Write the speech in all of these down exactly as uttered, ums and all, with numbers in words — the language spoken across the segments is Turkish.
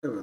Evet.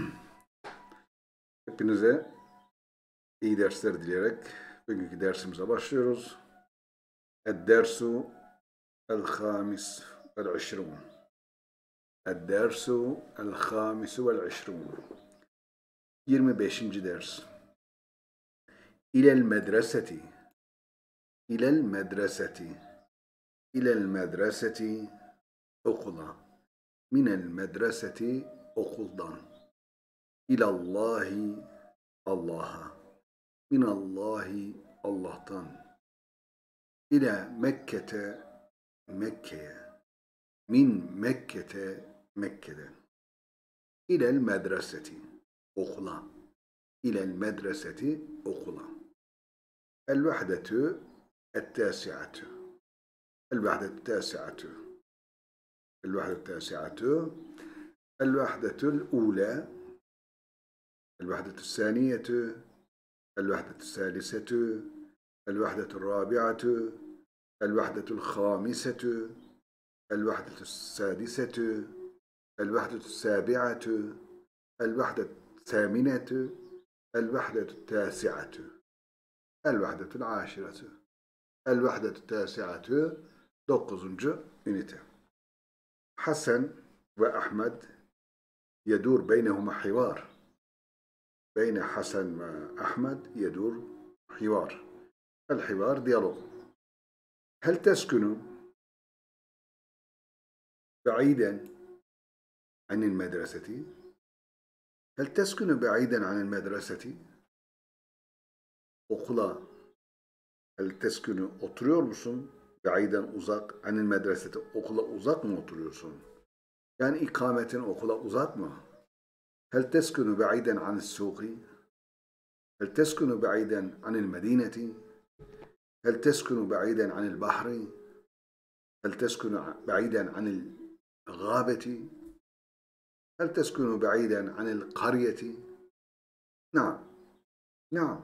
Hepinize iyi dersler dileyerek bugünkü dersimize başlıyoruz. El-dersu el-hamis vel-işrun. El-dersu el-hamis vel-işrun. yirmi beşinci ders. İlel medreseti. İlel medreseti. İlel medreseti okula. Minel medreseti okuldan. İlallahi Allah'a. Minallahi Allah'tan. İle Mekke'te Mekke'ye. Min Mekke'te Mekke'den. İlel medreseti okula. İlel medreseti okula. El vahdetü et-tâsi'atü. El vahdetü tâsi'atü. El vahdetü tâsi'atü. El vahdetül ûlâ. El vahdetü sâniyetü. الوحدة الثالثة الوحدة الرابعة الوحدة الخامسة الوحدة السادسة الوحدة السابعة الوحدة الثامنة الوحدة التاسعة الوحدة العاشرة الوحدة التاسعة dokuzuncu ünite. Hasan ve Ahmed يدور بينهما حوار. بين حسن وأحمد يدور حوار. الحوار ديالوج. هل تسكن بعيدا عن المدرسة؟ هل تسكن بعيدا عن المدرسة؟ Okula. هل تسكن oturuyor musun? بعيدا uzak. عن المدرسة. Okula uzak mı oturuyorsun? Yani ikametin okula uzak mı? هل تسكن بعيدا عن السوق؟ هل تسكن بعيدا عن المدينة؟ هل تسكن بعيدا عن البحر؟ هل تسكن بعيدا عن الغابة؟ هل تسكن بعيدا عن القرية؟ نعم نعم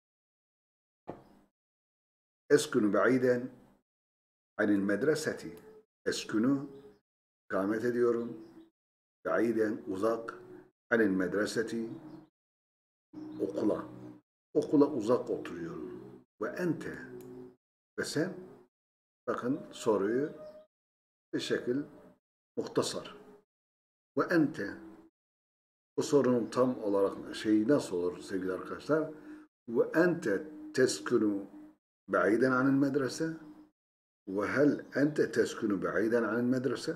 أسكن بعيدا عن المدرسة. أسكن ikamet ediyorum. بعيدا uzak. Anil medreseti okula. Okula uzak oturuyorum. Ve ente ve sen bakın soruyu bir şekil muhtasar. Ve ente bu sorunun tam olarak şeyi nasıl olur sevgili arkadaşlar? Ve ente teskunu بعيدا عن المدرسة وهل أنت تسكن بعيدا عن المدرسة؟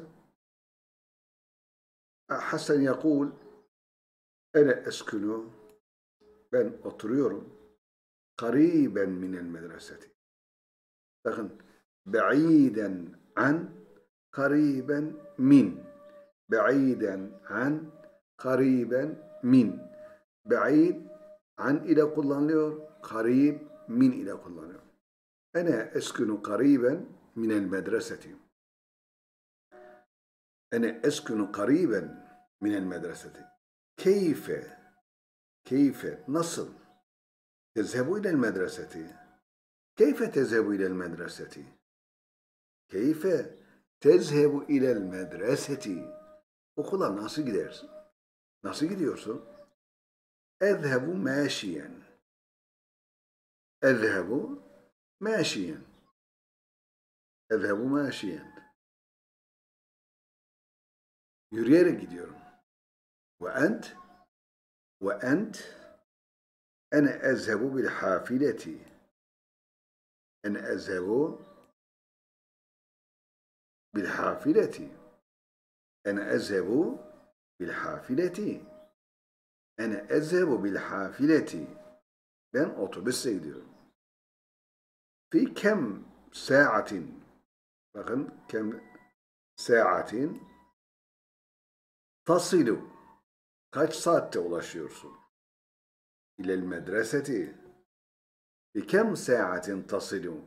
حسن يقول أنا أسكن ben oturuyorum kariben minel medreseti. Bakın ba'iden an kariben min. Ba'iden an kariben min. Ba'id an ile kullanılıyor. Karib min ile kullanılıyor. Ana eskunu kariben minel medreseti. Ana eskunu kariben minel medreseti. Keyfe كيف نصل تذهب إلى المدرسة؟ كيف تذهب إلى المدرسة؟ كيف تذهب إلى المدرسة؟ Okula nasıl gidersin? Nasıl gidiyorsun? اذهب ماشيا. اذهب ماشيا. اذهب ماشيا. Yürüyerek gidiyorum. وأنت وأنت أنا أذهب بالحافلة. أنا أذهب بالحافلة. أنا أذهب بالحافلة. أنا أذهب بالحافلة. Ben otobüsle gidiyorum. في كم ساعة bakın كم ساعة تصل kaç saatte ulaşıyorsun? İlel medreseti. Bikem saatin tasilu?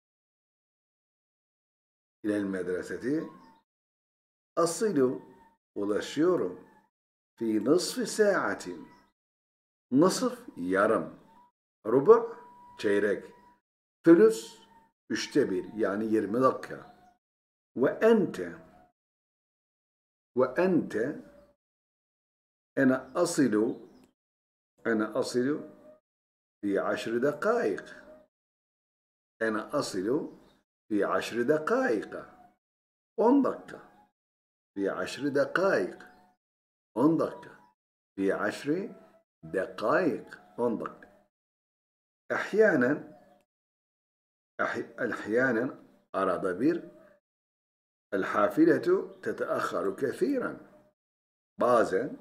İlel medreseti. Asilu. Ulaşıyorum. Fi nısfı saatin. Nısf yarım. Rubu çeyrek. Fülüs üçte bir yani yirmi dakika. Ve ente ve ente أنا أصل أنا أصل في عشر دقائق. أنا أصل في عشر دقائق. on dakika. في عشر دقائق. on dakika. في عشر دقائق. on dakika. أحيانا أحيانا arada bir الحافلة تتأخر كثيرا. Bazen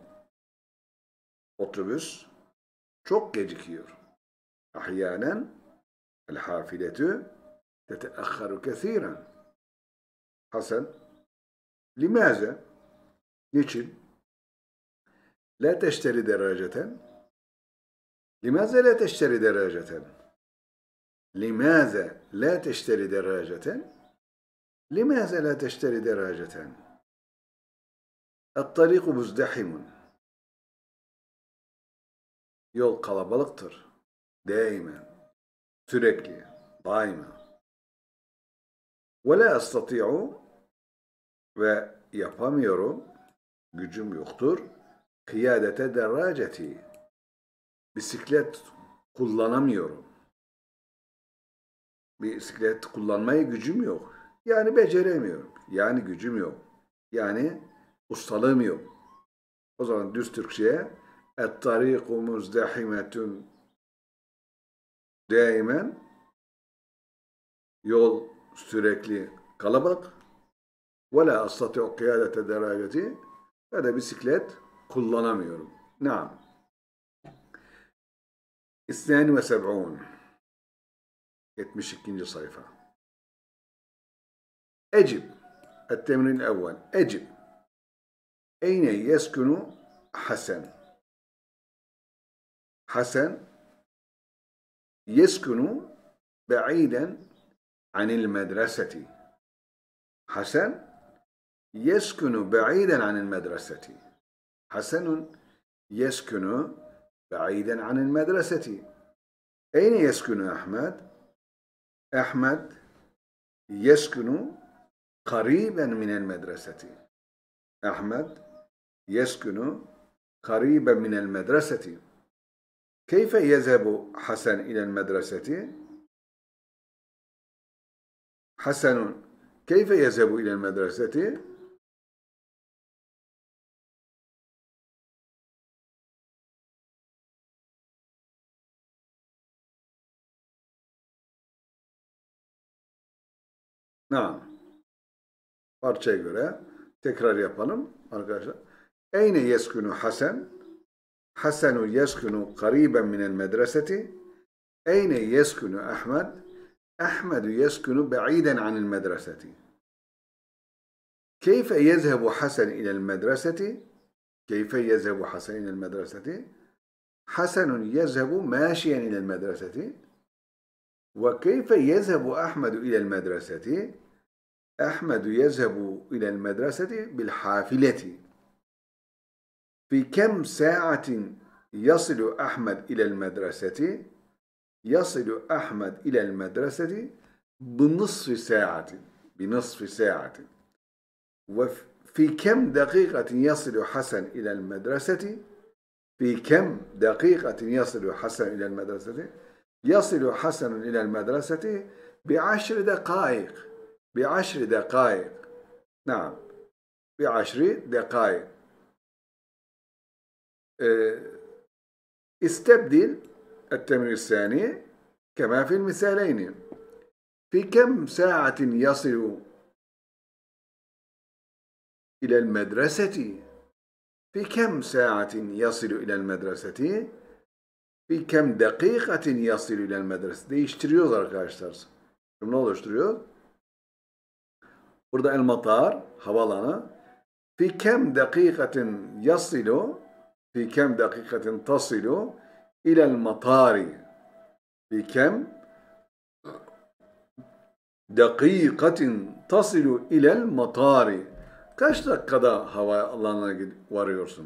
otobüs çok gecikiyor. أحيانا الحافلة تتأخر كثيرا. حسن. لماذا؟ niçin؟ لا تشتري دراجة. لماذا لا تشتري دراجة؟ لماذا لا تشتري دراجة؟ لماذا لا تشتري دراجة؟ الطريق مزدحم. Yol kalabalıktır. Daima. Sürekli. Daima. ولا أستطيع ve yapamıyorum. Gücüm yoktur. Kıyadete deraceti. Bisiklet kullanamıyorum. Bisiklet kullanmayı gücüm yok. Yani beceremiyorum. Yani gücüm yok. Yani ustalığım yok. O zaman düz Türkçe'ye et-tariqu muzdahimetun daimen, yol sürekli kalabalık. Ve la astati'u kıyadete deraceti, ve de bisiklet kullanamıyorum. Naam. اثنان وسبعون. yetmiş ikinci sayfa. Ecib. التمرين الأول. Ecib. أين يسكن حسن؟ حسن يسكن بعيدا عن المدرسة. حسن يسكن بعيدا عن المدرسة. حسن يسكن بعيدا عن المدرسة. أين يسكن أحمد؟ أحمد يسكن قريبا من المدرسة. أحمد يسكن قريبا من المدرسة. كيف يذهب حسن إلى المدرسة؟ حسن كيف يذهب إلى المدرسة؟ Naam. Parçaya göre tekrar yapalım arkadaşlar. Eyne yeskunu Hasan? Hasanu yeskunu qariben minel medreseti. Eyne yeskunu Ahmed? Ahmedu yeskunu ba'iden anil medreseti. Keyfe yezhebu Hasan ilel medreseti? Keyfe yezhebu Hasan ilel medreseti? Hasanun yezhebu maşiyen ilel medreseti. Ve keyfe yezhebu Ahmedu ilel medreseti? أحمد يذهب إلى المدرسة بالحافلة. في كم ساعة يصل أحمد إلى المدرسة؟ يصل أحمد إلى المدرسة بنصف ساعة. بنصف ساعة. وفي كم دقيقة يصل حسن إلى المدرسة؟ في كم دقيقة يصل حسن إلى المدرسة؟ يصل حسن إلى المدرسة بعشر دقائق. بعشر دقائق. نعم. بعشر دقائق. استبدل التمرين الثاني كما في المثالين. في كم ساعة يصل إلى المدرسة؟ في كم ساعة يصل إلى المدرسة؟ في كم دقيقة يصل إلى المدرسة? Değiştiriyoruz arkadaşlar. Ne oluşturuyor? Burada el-matar, havalanı. Fi kem dakikatin yasilu, fi kem dakikatin tasilu ilel matari. Fi kem dakikatin tasilu ilel matari. Kaç dakikada havalanına varıyorsun?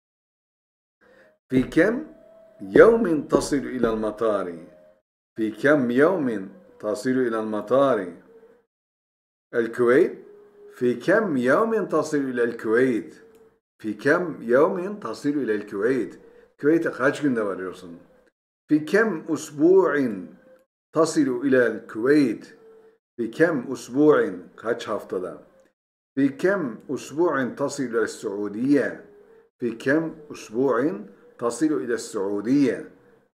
Fi kem yevmin tasilu ilel matari. Fi kem yevmin tasilu ilel matari. الكويت. في كم يوم تصل إلى الكويت؟ Fi kem yevmin tasilu ilel Küveyt. Küveyt'e kaç günde varıyorsun? Fi kem usbu'in tasilu ilel Küveyt. Fi kem usbu'in kaç haftada? Fi kem usbu'in tasilu ilel Suudiye. Fi kem usbu'in tasilu ilel Suudiye.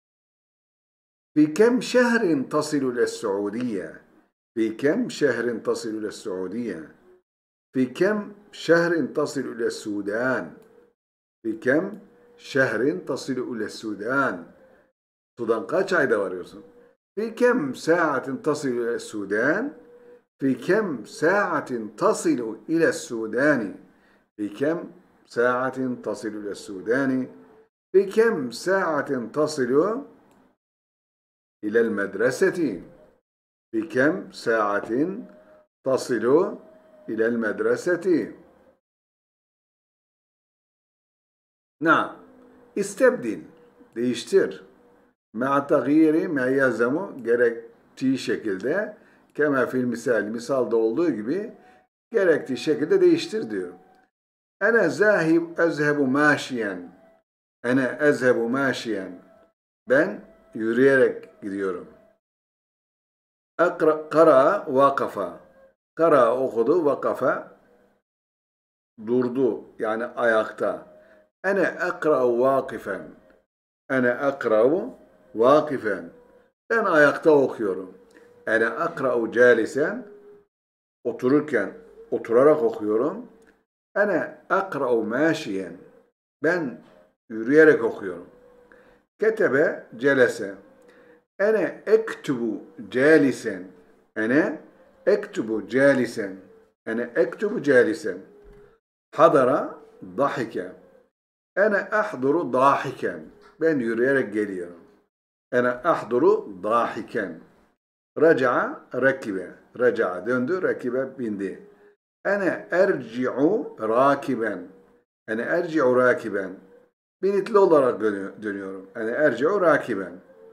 Fi kem şehrin tasilu ilel Suudiye. Fi kem şehrin tasilu ilel Suudiye. Fi kem şehrin tasilu ilel Sudan. Fi kem şehrin tasilu ilel Sudan. Sudan kaç ayda varıyorsun? Fi kem saatin tasilu ilel Sudan. Fi kem saatin tasilu ilel Sudani. Fi kem saatin tasilu ilel Sudani. Fi kem saatin tasilu ilel medreseti. Fi kem saatin tasilu ilel medreseti. Na, istebdil, değiştir. Ma'a taghyiri ma yelzemu, gerektiği şekilde, kema fil misal, misalda olduğu gibi gerektiği şekilde değiştir diyor. Ene zahib ezhebu maşiyen. Ene ezhebu maşiyen. Ben yürüyerek gidiyorum. Akra, kara vakafa. Kara okudu, vakafa durdu, yani ayakta. Ene akra'u vakifen. Ene akra'u vakifen. Ben ayakta okuyorum. Ene akra'u calisen. Otururken, oturarak okuyorum. Ene akra'u maşiyen. Ben yürüyerek okuyorum. Ketebe celese. Ene ektubu calisen. Ene ektubu calisen. Ene ektubu calisen. Hadara dahike. Ene ahduru dahiken. Ben yürüyerek geliyorum. Ene ahduru dahiken. Raca'a rakibe. Raca'a döndü, rakibe bindi. Ene erci'u rakiben. Ene erci'u rakiben. Binitli olarak dönüyorum. Ene erci'u rakiben.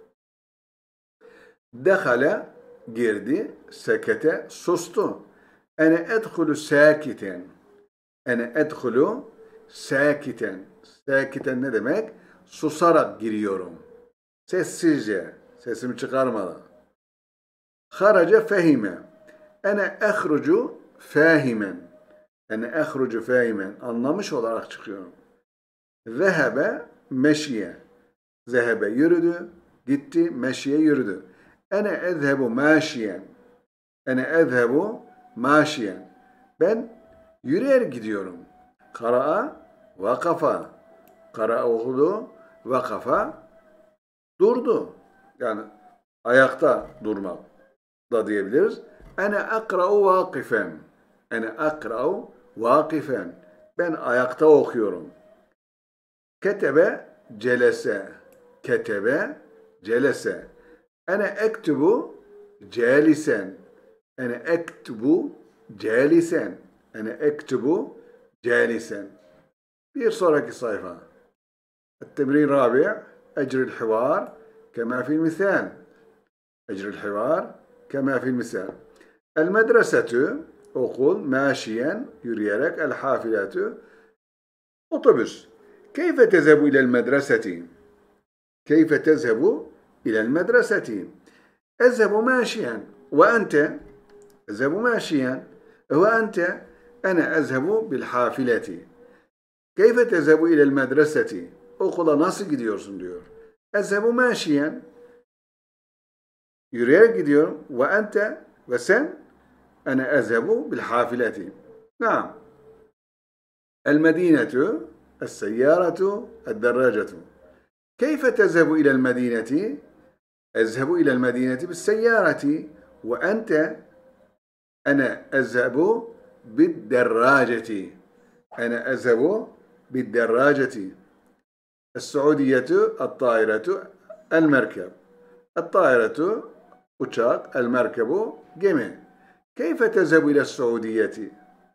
Dehale girdi, sekete sustu. Ene edhulu sakiten. Ene edhulu sakiten. Sakiten ne demek? Susarak giriyorum. Sessizce, sesimi çıkarmadan. Haraca fehime. Ene ehrucu fahimen. Ene ehrucu fahimen. Anlamış olarak çıkıyorum. Zehebe meşiye. Zehebe yürüdü, gitti, meşiye yürüdü. Ene ezhebu maşiyen. Ene ezhebu maşiyen. Ben yürüyerek gidiyorum. Kara'a vakafa. Kara'a okudu, vakafa durdu. Yani ayakta durmak da diyebiliriz. Ene akra'u vakifen. Ene akra'u vakifen. Ben ayakta okuyorum. Ketebe celese. Ketebe celese. Ene ektubu calisen. Ene ektubu calisen. Ene ektubu calisen. Bir sonraki sayfa. التمرين رابع أجري الحوار كما في المثال. أجري الحوار كما في المثال. المدرسة okul ماشيا yürüyerek الحافلة otobüs. كيف تذهب إلى المدرسة؟ كيف تذهب إلى المدرسة؟ أذهب ماشيا. وأنت؟ أذهب ماشيا. وأنت؟ أنا أذهب بالحافلة. كيف تذهب إلى المدرسة؟ Okula nasıl gidiyorsun diyor. Ezhebu maşiyen. Yürüyerek gidiyorum. Ve ente ve sen? Ene ezhebu bil hafileti. Naam. El medinetu, el seyyaratu, el derracetu. Keyfe tezhebu ilel medineti? Ezhebu ilel medineti bis seyyareti. Ve ente? Ene ezhebu bid derraceti. Ene ezhebu bid derraceti. السعودية الطائرة المركب. الطائرة uçak, المركب gemi. كيف تذهب إلى السعودية؟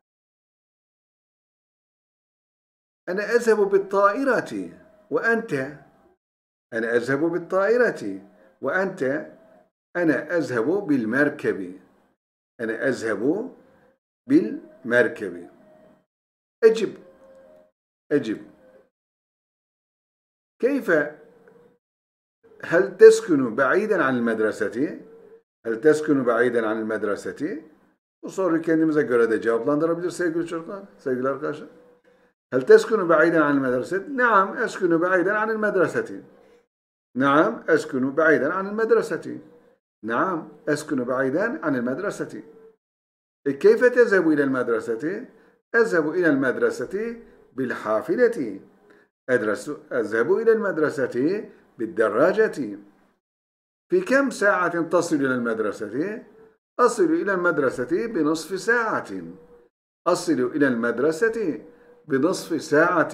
أنا أذهب بالطائرة. وأنت؟ أنا أذهب بالطائرة. وأنت؟ أنا أذهب بالمركب. أنا أذهب بالمركب. أجب أجب. كيف هل تسكن بعيدا عن المedreseti? Hel teskunu بعيدا عن المedreseti? Bu soruyu kendimize göre de cevaplandırabilir sevgili çocuklar, sevgili arkadaşlar. Hel teskunu بعيدا عن المدرسة? نعم أسكن بعيدا عن المدرسة. نعم أسكن بعيدا عن المدرسة. نعم أسكن بعيدا عن المدرسة. كيف تذهب إلى المدرسة؟ أذهب إلى المدرسة بالحافلة. أدرس أذهب إلى المدرسة بالدراجة. في كم ساعة تصل إلى المدرسة؟ أصل إلى المدرسة بنصف ساعة. أصل إلى المدرسة بنصف ساعة.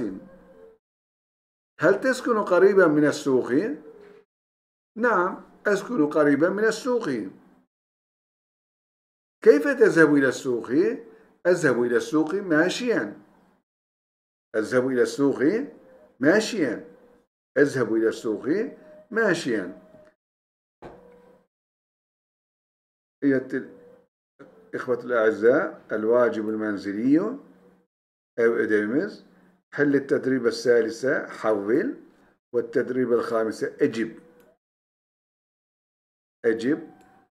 هل تسكن قريبا من السوق؟ نعم أسكن قريبا من السوق. كيف تذهب إلى السوق؟ أذهب إلى السوق ماشيا. أذهب إلى السوق ماشيا. أذهب إلى السوق ماشيا. إخوة الأعزاء، الواجب المنزلي أو ödevimiz حل التدريب الثالثة حول والتدريب الخامسة أجب. أجب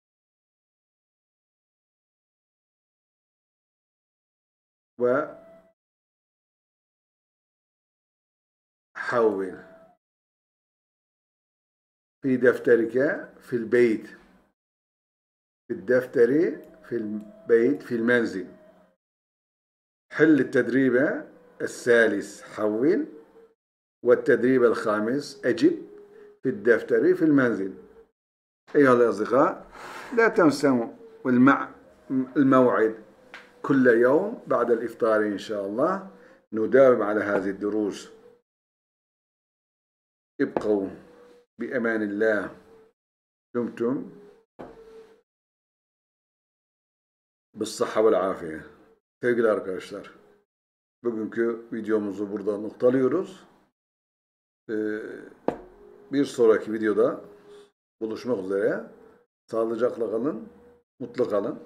وحول. في دفترك في البيت. في الدفتر في البيت في المنزل. حل التدريب الثالث حول والتدريب الخامس أجب في الدفتر في المنزل. أيها الأصدقاء، لا تنسوا الموعد كل يوم بعد الإفطار إن شاء الله. نداوم على هذه الدروس. ابقوا بأمان الله. دمتم بالصحة والعافية. Sevgili arkadaşlar, bugünkü videomuzu burada noktalıyoruz. Ee, bir sonraki videoda buluşmak üzere. Sağlıcakla kalın, mutlu kalın.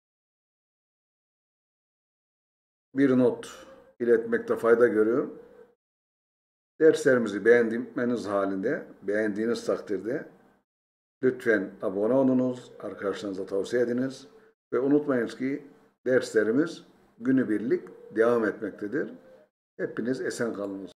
Bir not iletmekte fayda görüyorum. Derslerimizi beğenmeniz halinde, beğendiğiniz takdirde lütfen abone olunuz, arkadaşlarınıza tavsiye ediniz ve unutmayınız ki derslerimiz günübirlik devam etmektedir. Hepiniz esen kalınız.